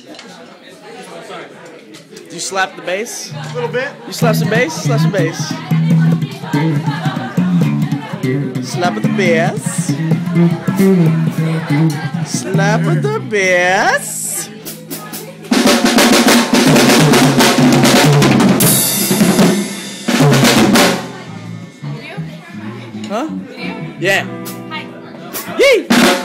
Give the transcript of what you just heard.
Do you slap the bass? A little bit. You slap some bass? Slap some bass. Slap with the bass. Slap with the bass. Huh? Yeah. Hi. Yee!